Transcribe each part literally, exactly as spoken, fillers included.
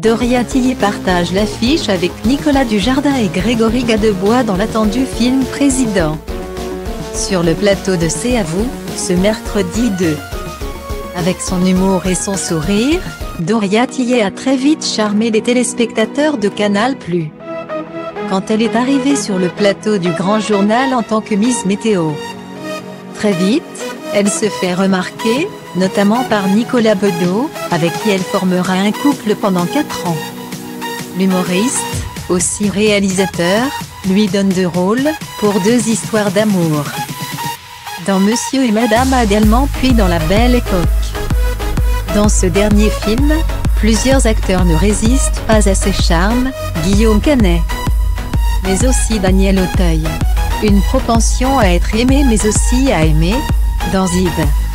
Doria Tillier partage l'affiche avec Nicolas Dujardin et Grégory Gadebois dans l'attendu film Président. Sur le plateau de C'est à vous, ce mercredi deux. Avec son humour et son sourire, Doria Tillier a très vite charmé les téléspectateurs de Canal plus. Quand elle est arrivée sur le plateau du Grand Journal en tant que Miss Météo. Très vite, elle se fait remarquer, notamment par Nicolas Bedos, avec qui elle formera un couple pendant quatre ans. L'humoriste, aussi réalisateur, lui donne deux rôles, pour deux histoires d'amour. Dans Monsieur et Madame Adelman puis dans La Belle Époque. Dans ce dernier film, plusieurs acteurs ne résistent pas à ses charmes, Guillaume Canet, mais aussi Daniel Auteuil. Une propension à être aimé mais aussi à aimer, dans Zib.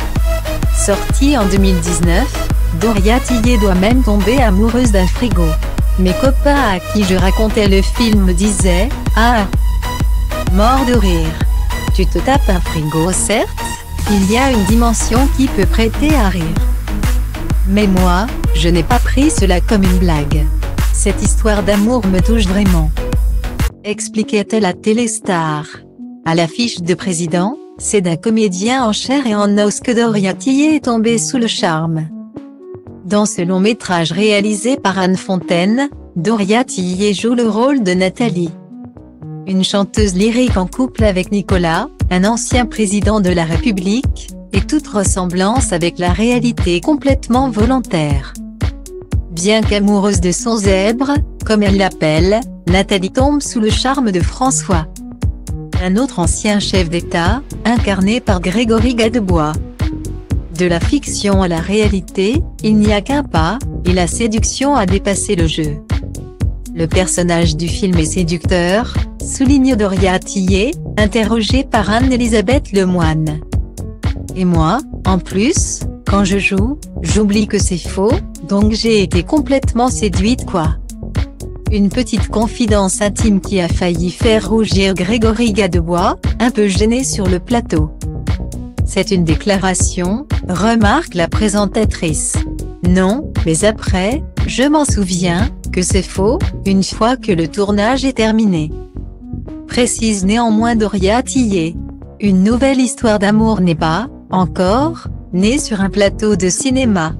Sortie en deux mille dix-neuf, Doria Tillier doit même tomber amoureuse d'un frigo. Mes copains à qui je racontais le film me disaient « Ah, mort de rire. Tu te tapes un frigo certes, il y a une dimension qui peut prêter à rire. Mais moi, je n'ai pas pris cela comme une blague. Cette histoire d'amour me touche vraiment. » Expliquait-elle à Téléstar. À l'affiche de Président, c'est d'un comédien en chair et en os que Doria Tillier est tombée sous le charme. Dans ce long métrage réalisé par Anne Fontaine, Doria Tillier joue le rôle de Nathalie. Une chanteuse lyrique en couple avec Nicolas, un ancien président de la République, et toute ressemblance avec la réalité est complètement volontaire. Bien qu'amoureuse de son zèbre, comme elle l'appelle, Nathalie tombe sous le charme de François, un autre ancien chef d'État, incarné par Grégory Gadebois. De la fiction à la réalité, il n'y a qu'un pas, et la séduction a dépassé le jeu. Le personnage du film est séducteur, souligne Doria Tillier, interrogée par Anne-Elisabeth Lemoine. Et moi, en plus, quand je joue, j'oublie que c'est faux, donc j'ai été complètement séduite quoi. Une petite confidence intime qui a failli faire rougir Grégory Gadebois, un peu gêné sur le plateau. C'est une déclaration, remarque la présentatrice. Non, mais après, je m'en souviens, que c'est faux, une fois que le tournage est terminé. Précise néanmoins Doria Tillier. Une nouvelle histoire d'amour n'est pas, encore, née sur un plateau de cinéma.